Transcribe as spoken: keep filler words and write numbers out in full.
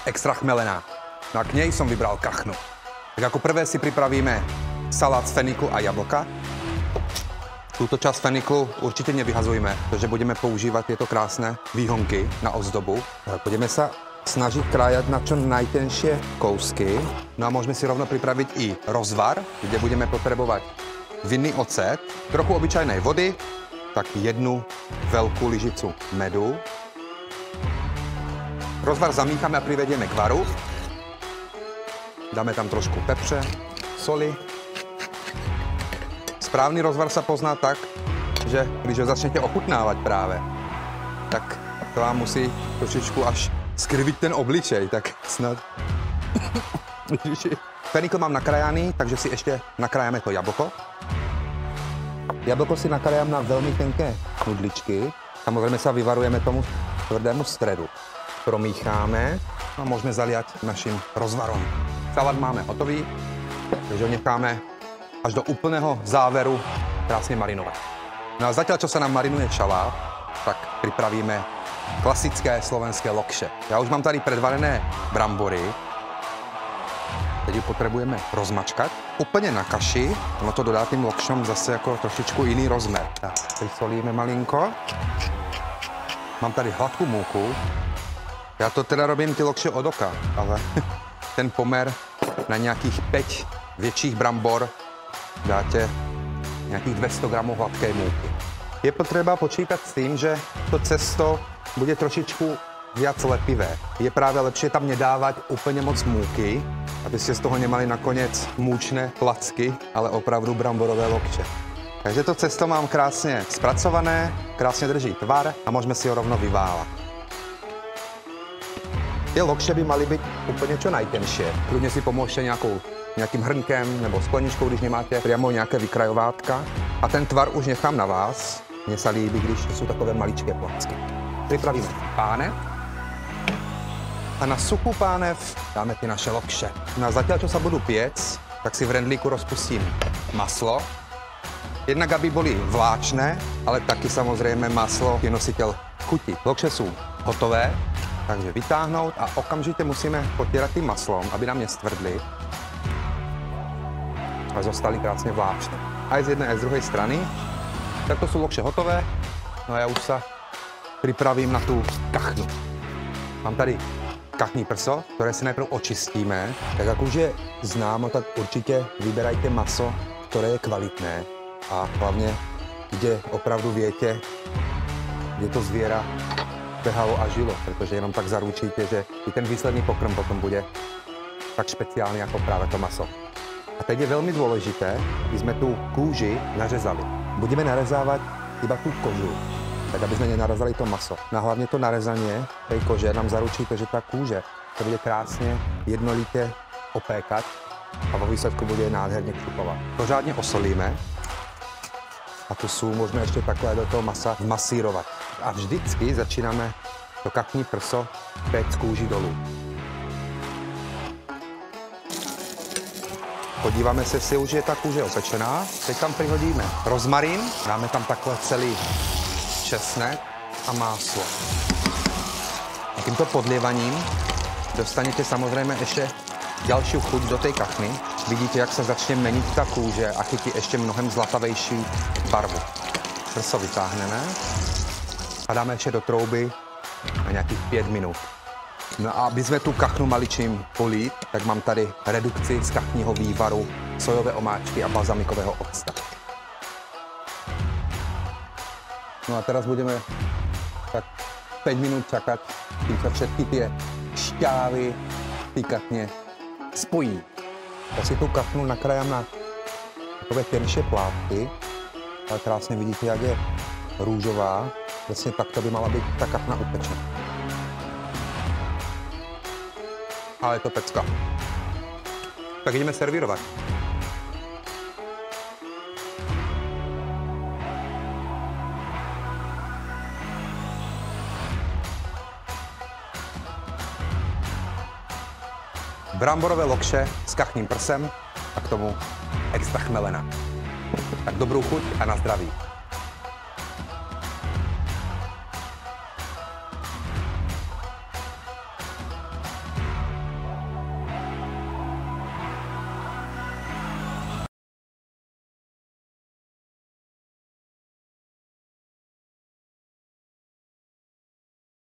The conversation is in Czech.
extra chmelená. No a k něj jsem vybral kachnu. Tak jako prvé si připravíme salát z feniklu a jablka. Tuto část feniklu určitě nevyhazujeme, protože budeme používat tyto krásné výhonky na ozdobu. Budeme se snažit krájet na čo najtenší kousky. No a můžeme si rovno připravit i rozvar, kde budeme potřebovat vinný ocet, trochu obyčejné vody, tak jednu velkou lyžicu medu. Rozvar zamícháme a přivedeme k varu. Dáme tam trošku pepře, soli. Správný rozvar se pozná tak, že když ho začnete ochutnávat právě, tak to vám musí trošičku až skrvit ten obličej, tak snad. Fenikl mám nakrájaný, takže si ještě nakrájáme to jablko. Jablko si nakrájám na velmi tenké nudličky. Samozřejmě se vyvarujeme tomu tvrdému středu. Promícháme a můžeme zaliat naším rozvarom. Salát máme hotový, takže ho necháme až do úplného závěru krásně marinovat. No a zatiaľ, čo se nám marinuje šalát, tak připravíme klasické slovenské lokše. Já už mám tady předvarené brambory. Teď ji potřebujeme rozmačkat. Úplně na kaši, ono to dodá tím lokšom zase jako trošičku jiný rozmer. Tak, přisolíme malinko. Mám tady hladkou mouku. Já to teda robím ty lokše od oka, ale ten pomer na nějakých pět větších brambor dáte nějakých dvě stě gramů hladké mouky. Je potřeba počítat s tím, že to cesto bude trošičku viac lepivé. Je právě lepší tam nedávat úplně moc mouky, abyste z toho nemali nakonec můčné placky, ale opravdu bramborové lokče. Takže to cesto mám krásně zpracované, krásně drží tvar a můžeme si ho rovno vyválat. Ty lokše by maly být úplně čo najtenší. Klidně si pomůžete nějakou, nějakým hrnkem nebo skleničkou, když nemáte přímo nějaké vykrajovátka. A ten tvar už nechám na vás. Mně se líbí, když jsou takové maličké placky. Připravíme pánev. A na suchou pánev dáme ty naše lokše. Na zatiaľ, čo sa budú piec, tak si v rendlíku rozpustím maslo. Jednak, aby byly vláčné, ale taky samozřejmě maslo je nositel chuti. Lokše jsou hotové, takže vytáhnout a okamžitě musíme potírat tím maslom, aby nám nestvrdly a zostaly krásně vláčné. A i z jedné, a z druhé strany. Takto jsou lokše hotové, no a já už se připravím na tu kachnu. Mám tady kachní prso, které si najprv očistíme. Tak jak už je známo, tak určitě vyberajte maso, které je kvalitné a hlavně, kde opravdu větě, kde to zvěra behalo a žilo, protože jenom tak zaručíte, že i ten výsledný pokrm potom bude tak speciální jako právě to maso. A teď je velmi důležité, aby jsme tu kůži nařezali. Budeme narezávat iba tu kožu, tak aby jsme nenarazali to maso. Na hlavně to narezaně té kože nám zaručí to, že ta kůže se bude krásně jednolitě opékat a vo výsledku bude nádherně křupovat. Pořádně osolíme a tu sůl můžeme ještě takhle do toho masa vmasírovat. A vždycky začínáme to kachní prso péct z kůži dolů. Podíváme se, jestli už je ta kůže opečená. Teď tam přihodíme rozmarín, dáme tam takhle celý česnek a máslo. Tímto podlievaním dostanete samozřejmě ještě další chuť do té kachny. Vidíte, jak se začne měnit ta kůže a chytí ještě mnohem zlatavější barvu. Prso vytáhneme a dáme ještě do trouby na nějakých pět minut. No a aby jsme tu kachnu mali čím polít, tak mám tady redukci z kachního vývaru, sojové omáčky a balzamikového octa. No a teraz budeme tak pět minut čekat, kým se všetky ty šťávy pikantně spojí. Já si tu kachnu nakrájám na takové tenšie plátky, ale krásně vidíte, jak je růžová. Vlastně takto by mala být ta kachna upečena. Ale je to pecka. Tak jdeme servírovat. Bramborové lokše s kachním prsem a k tomu extra chmelena. Tak dobrou chuť a na zdraví.